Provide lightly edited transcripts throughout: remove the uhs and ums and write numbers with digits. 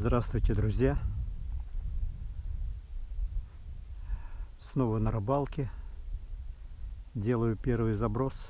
Здравствуйте, друзья! Снова на рыбалке. Делаю первый заброс.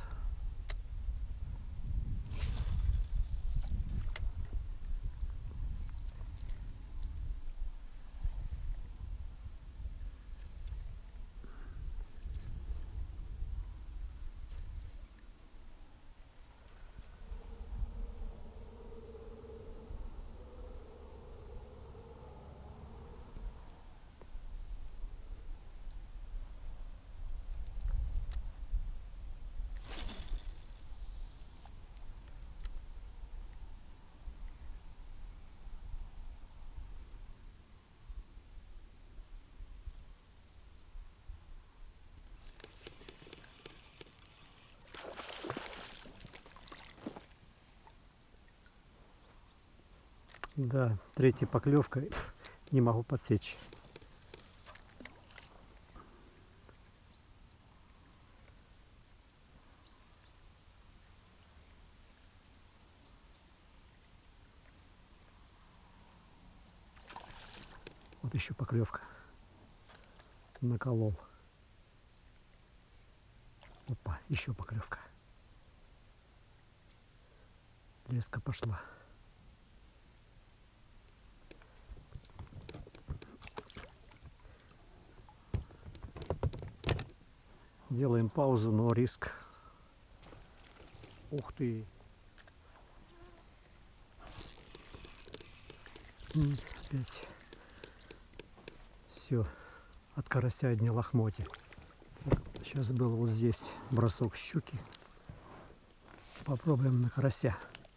Да, третья поклевка. Не могу подсечь. Вот еще поклевка. Наколол. Опа, еще поклевка. Леска пошла. Делаем паузу, но риск. Ух ты! Опять. Все. От карася одни лохмотья. Сейчас был вот здесь бросок щуки. Попробуем на карася.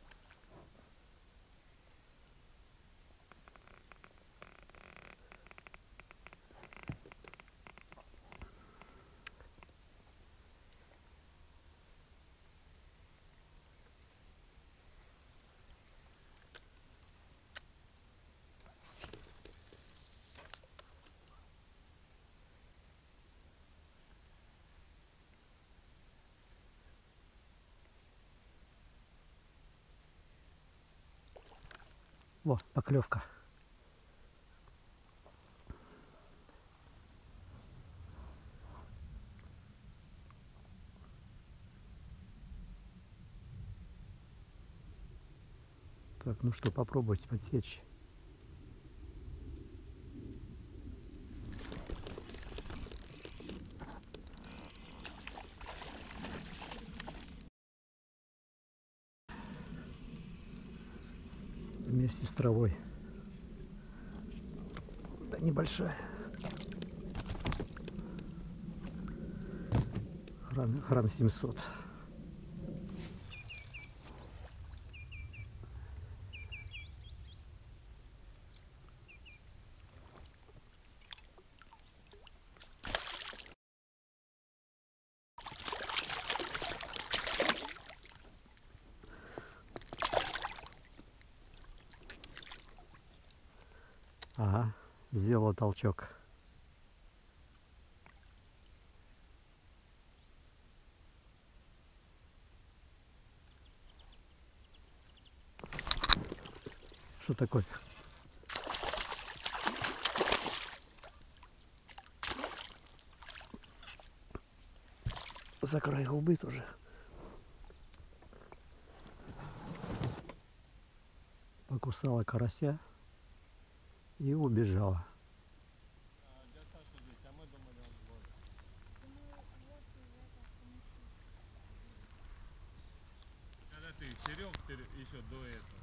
Во, поклевка. Так, ну что, попробовать подсечь. Вместе с травой. Да, небольшая. Грамм 700. Ага, сделала толчок. Что такое? За край губы тоже. Покусала карася и убежала. Когда ты черек еще до этого.